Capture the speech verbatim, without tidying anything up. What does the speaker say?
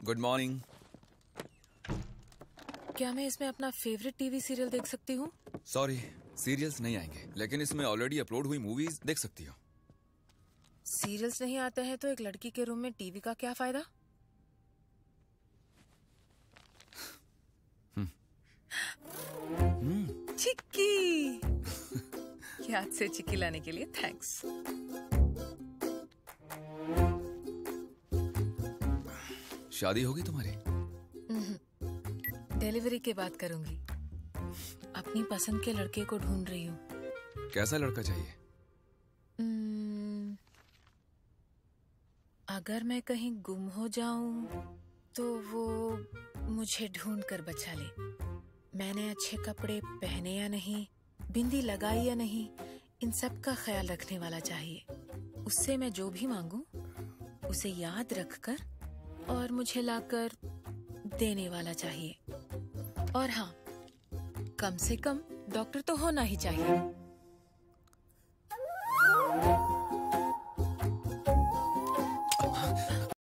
Good morning. क्या मैं इसमें अपना फेवरेट टीवी सीरियल देख सकती हूँ? सॉरी, सीरियल्स नहीं आएंगे, लेकिन इसमें ऑलरेडी अपलोड हुई मूवीज देख सकती हो। सीरियल्स नहीं आते हैं तो एक लड़की के रूम में टीवी का क्या फायदा? चिक्की। याद से चिक्की लाने के लिए थैंक्स। शादी होगी तुम्हारी? डिलीवरी के बाद करूंगी। अपनी पसंद के लड़के को ढूंढ रही हूँ। कैसा लड़का चाहिए? अगर मैं कहीं गुम हो जाऊं तो वो मुझे ढूंढ कर बचा ले। मैंने अच्छे कपड़े पहने या नहीं, बिंदी लगाई या नहीं, इन सब का ख्याल रखने वाला चाहिए। उससे मैं जो भी मांगूं उसे याद रखकर और मुझे लाकर देने वाला चाहिए। और हाँ, कम से कम डॉक्टर तो होना ही चाहिए।